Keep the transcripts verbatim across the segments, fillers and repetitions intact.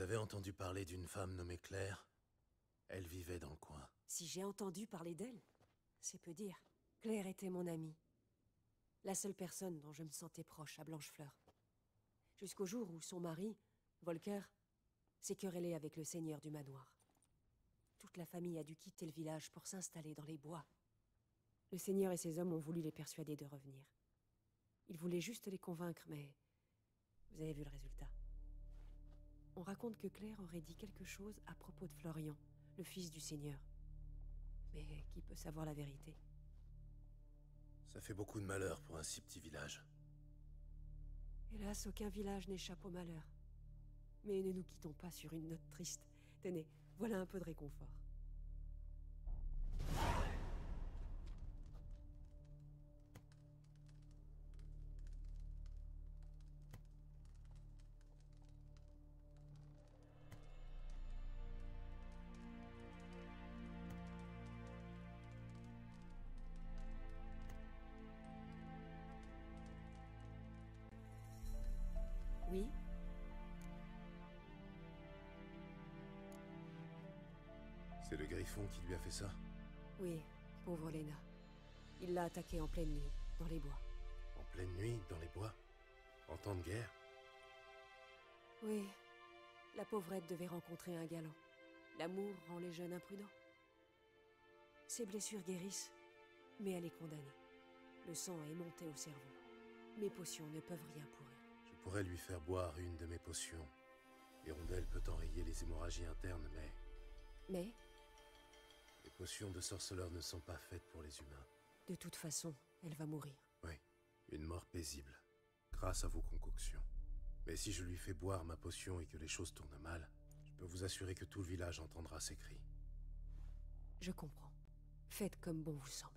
avez entendu parler d'une femme nommée Claire? Elle vivait dans le coin. Si j'ai entendu parler d'elle, c'est peu dire. Claire était mon amie. La seule personne dont je me sentais proche à Blanchefleur. Jusqu'au jour où son mari, Volker, s'est querellé avec le seigneur du manoir. Toute la famille a dû quitter le village pour s'installer dans les bois. Le seigneur et ses hommes ont voulu les persuader de revenir. Ils voulaient juste les convaincre, mais... vous avez vu le résultat. On raconte que Claire aurait dit quelque chose à propos de Florian, le fils du seigneur. Mais qui peut savoir la vérité? Ça fait beaucoup de malheur pour un si petit village. Hélas, aucun village n'échappe au malheur. Mais ne nous quittons pas sur une note triste. Tenez, voilà un peu de réconfort. Oui? C'est le Griffon qui lui a fait ça? Oui, pauvre Lena. Il l'a attaquée en pleine nuit, dans les bois. En pleine nuit, dans les bois? En temps de guerre? Oui, la pauvrette devait rencontrer un galant. L'amour rend les jeunes imprudents. Ses blessures guérissent, mais elle est condamnée. Le sang est monté au cerveau. Mes potions ne peuvent rien pour elle. Je pourrais lui faire boire une de mes potions. L'hirondelle peut enrayer les hémorragies internes, mais... Mais, les potions de sorceleur ne sont pas faites pour les humains. de toute façon, elle va mourir. Oui, une mort paisible, grâce à vos concoctions. Mais si je lui fais boire ma potion et que les choses tournent mal, je peux vous assurer que tout le village entendra ses cris. Je comprends. Faites comme bon vous semble.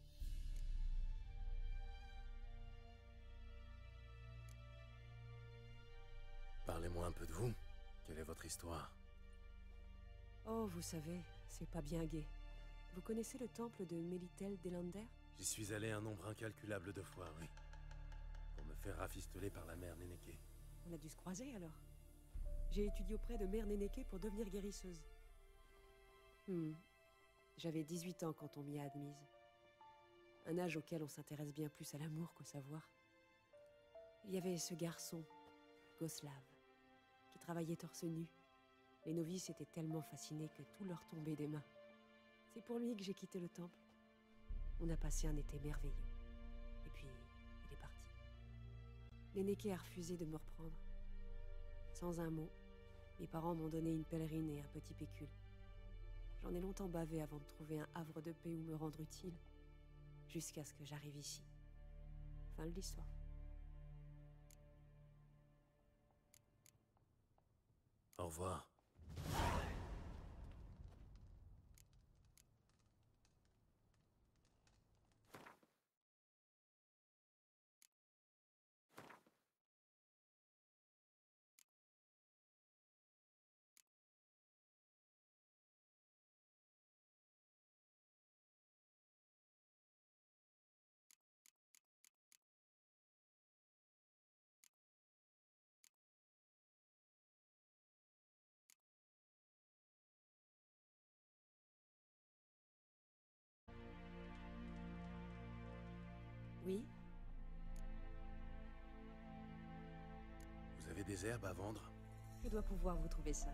Parlez-moi un peu de vous. Quelle est votre histoire? Oh, vous savez, c'est pas bien gai. Vous connaissez le temple de Mélitel d'Elander? J'y suis allé un nombre incalculable de fois, oui. Pour me faire rafistoler par la mère Nénéké. On a dû se croiser alors. J'ai étudié auprès de Mère Nénéké pour devenir guérisseuse. Hmm. J'avais dix-huit ans quand on m'y a admise. Un âge auquel on s'intéresse bien plus à l'amour qu'au savoir. Il y avait ce garçon, Goslav, qui travaillait torse nu. Les novices étaient tellement fascinés que tout leur tombait des mains. C'est pour lui que j'ai quitté le temple. On a passé un été merveilleux. Et puis, il est parti. Nénéké a refusé de me reprendre. Sans un mot, mes parents m'ont donné une pèlerine et un petit pécule. J'en ai longtemps bavé avant de trouver un havre de paix où me rendre utile. Jusqu'à ce que j'arrive ici. Fin de l'histoire. Au revoir. Oui? Vous avez des herbes à vendre? Je dois pouvoir vous trouver ça.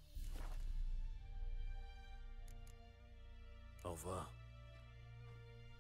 Au revoir.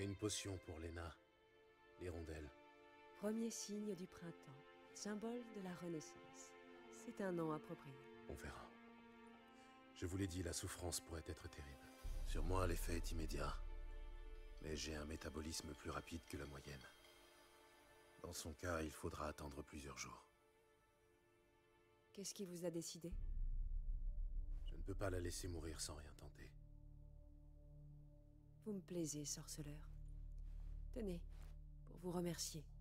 une potion pour Léna. L'hirondelle. Premier signe du printemps, symbole de la renaissance. C'est un nom approprié. On verra. Je vous l'ai dit, la souffrance pourrait être terrible. Sur moi, l'effet est immédiat. Mais j'ai un métabolisme plus rapide que la moyenne. Dans son cas, il faudra attendre plusieurs jours. Qu'est-ce qui vous a décidé? Je ne peux pas la laisser mourir sans rien tenter. Vous me plaisez, sorceleur. Tenez, pour vous remercier.